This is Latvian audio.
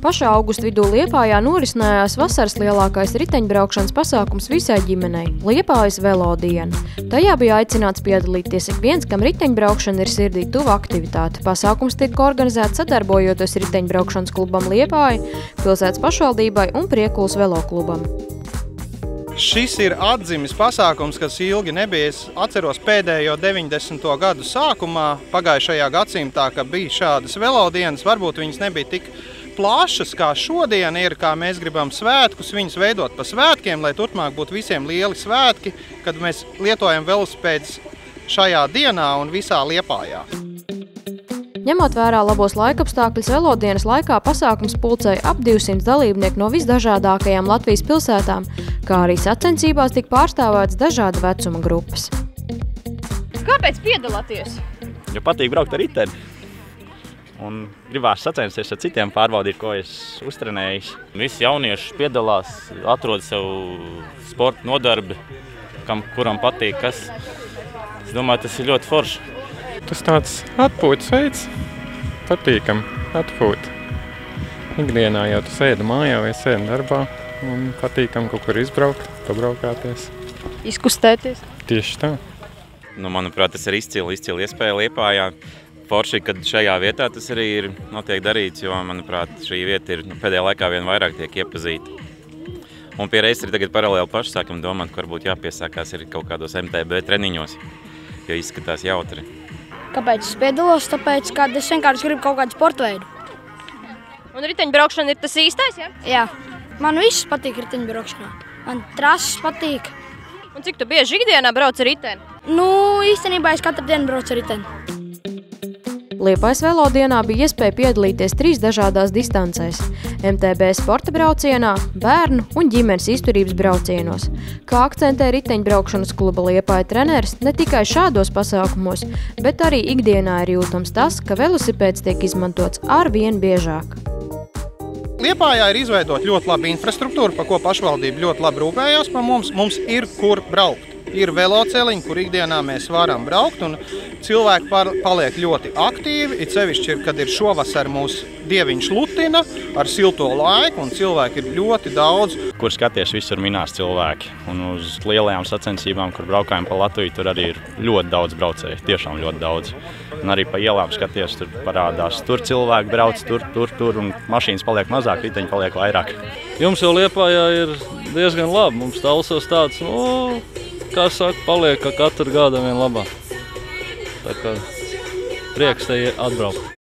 Pašā augusta vidū Liepājā norisinājās vasaras lielākais riteņbraukšanas pasākums visai ģimenei – Liepājas velodiena. Tajā bija aicināts piedalīties ik viens, kam riteņbraukšana ir sirdī tuva aktivitāte. Pasākums tika organizēts sadarbojoties riteņbraukšanas klubam Liepāja, pilsētas pašvaldībai un Priekulas veloklubam. Šis ir atzimis pasākums, kas ilgi nebija. Es atceros pēdējo 90. gadu sākumā, pagājušajā gadsimtā, ka bija šādas velodienas. Varbūt viņas nebija tik plašas, kā šodien ir, kā mēs gribam svētkus, viņus veidot pa svētkiem, lai turpmāk būtu visiem lieli svētki, kad mēs lietojam velosipēdus šajā dienā un visā Liepājā. Ņemot vērā labos laikapstākļus, velodienas laikā pasākums pulcēja ap 200 dalībnieku no visdažādākajām Latvijas pilsētām, kā arī sacensībās tika pārstāvētas dažāda vecuma grupas. Kāpēc piedalāties? Jo patīk braukt ar riteni. Un gribās sacensties ar citiem, pārbaudīt, ko es uztrenējis. Visi jaunieši piedalās, atrod sev sporta nodarbi, kuram patīk kas. Es domāju, tas ir ļoti forši. Tas tāds atpūtas veids, patīkam atpūt. Ikdienā jau tu sēdi mājā vai sēdi darbā un patīkam kaut kur izbraukt, pabraukāties. Izkustēties? Tieši tā. Manuprāt, tas ir izcila iespēja Liepājā. Forši, kad šajā vietā tas arī ir notiek darīts, jo, manuprāt, šī vieta ir pēdējā laikā vien vairāk tiek iepazīta. Un pie reizes arī tagad paralēli paši sākam domāt, ka varbūt jāpiesākās ir kaut kādos MTB treniņos, jo izskatās jautri. Kāpēc es piedalos? Tāpēc, ka es vienkārši gribu kaut kādu sporta veidu. Un riteņbraukšana ir tas īstais, ja? Jā, man viss patīk riteņbraukšanā. Man trases patīk. Un cik tu bieži ikdienā brauc ar riteni? Īstenībā es katru dienu braucu ar riteni. Liepājas velodienā bija iespēja piedalīties 3 dažādās distancēs – MTB sporta braucienā, bērnu un ģimenes izturības braucienos. Kā akcentē riteņbraukšanas kluba Liepāja treneris, ne tikai šādos pasākumos, bet arī ikdienā ir jūtams tas, ka velosipēds tiek izmantots arvien biežāk. Liepājā ir izveidot ļoti labi infrastruktūra, par ko pašvaldība ļoti labi rūpējās par mums. Mums ir kur braukt. Ir veloceliņi, kur ikdienā mēs varam braukt, un cilvēki paliek ļoti aktīvi. It sevišķi, kad ir šovasar mūsu dieviņš lutina ar silto laiku, un cilvēki ir ļoti daudz. Kur skaties, visur minās cilvēki. Un uz lielajām sacensībām, kur braukājam pa Latviju, tur arī ir ļoti daudz braucēju, tiešām ļoti daudz. Un arī pa ielām skaties, tur parādās, tur cilvēki brauc, tur, un mašīnas paliek mazāk, riteņi paliek vairāk. Jums jau Liepājā ir diezgan labi, mums Talsos tāds, kā saka, paliek katru gadu vien labāk. Tā kā prieks te atbraukt.